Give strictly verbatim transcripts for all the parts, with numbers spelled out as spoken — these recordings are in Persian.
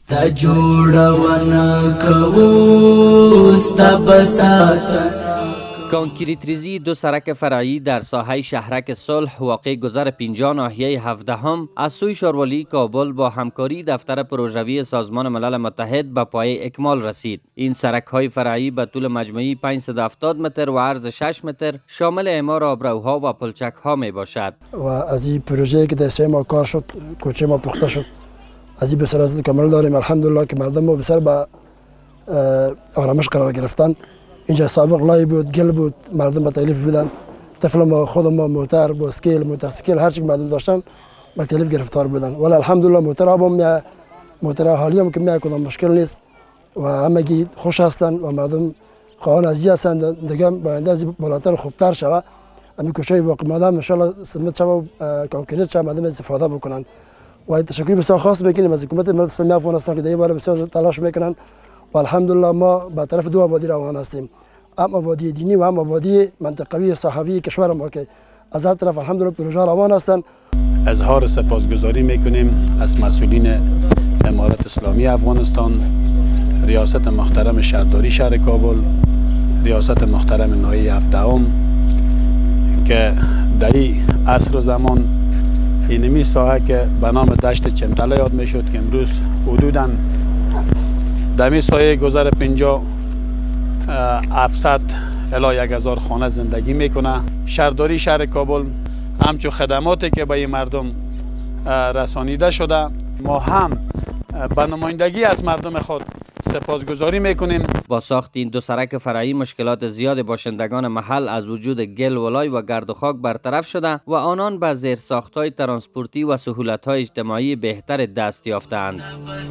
تا جوړونه کوو ستا بساتنه. کانکریتریزی دو سرک فرعی در ساحه شهرک صلح واقع گذر پنجاه ناحیه هفدهم از سوی شاروالی کابل با همکاری دفتر پروژوی سازمان ملل متحد به پایه اکمال رسید. این سرک های فرعی به طول مجموعی پانصد و هفتاد متر و عرض شش متر شامل اعمار آبروها و پلچک ها می باشد. و از این پروژه که در سه ماه کار شد، کوچه ما پخته شد، از این بسیار از کامل داریم. الحمدلله که مردم ما بسیار به آرامش قرار گرفتن. اینجا سابق لای بود، گل بود، مردم به تکلیف بودن. طفل ما، خود ما، موتر، باسکل، موتورسیکل، هر چی که مردم داشتن به تکلیف گرفتار بودن. ولی الحمدلله موتر ها هم موتر حالی هم که میاد کدام مشکل نیست و همگی خوش هستن و مردم خواهان ازی هستن. دیگه باید از بالاتر خوبتر شود. همین کوشش باقی مانده ان شاء الله سمت شود و کانکریت شود، مردم استفاده بکنن. و تشکر بسیار خاص میکنیم از حکومت ملت اسلامی افغانستان که در این باره بسیار تلاش میکنن و الحمدلله ما به طرف دو آبادی روان هستیم، هم آبادی دینی و هم آبادی منطقوی صحوی کشور ما که از هر طرف الحمدلله پروژه روان هستند. اظهار سپاسگزاری میکنیم از مسئولین امارت اسلامی افغانستان، ریاست محترم شهرداری شهر کابل، ریاست محترم ناحیه هفدهم که در این عصر و زمان اینمی ساحه که به نام دشت چمتله یاد میشد که امروز حدوداً در این سایه گذر پنجاه هفتصد الی یک هزار خانه زندگی میکنه. شهرداری شهر کابل همچون خدماتی که به این مردم رسانیده شده، ما هم به نمایندگی از مردم خود سپاسگزاری میکنیم. با ساخت این دو سرک فرعی مشکلات زیاد باشندگان محل از وجود گل ولای و گرد و خاک برطرف شده و آنان به زیرساخت‌های ترانسپورتی و سهولت‌های اجتماعی بهتر دست یافتند.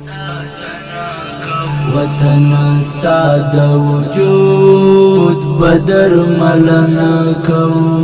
وطن استا د وجود بدر ملنا کو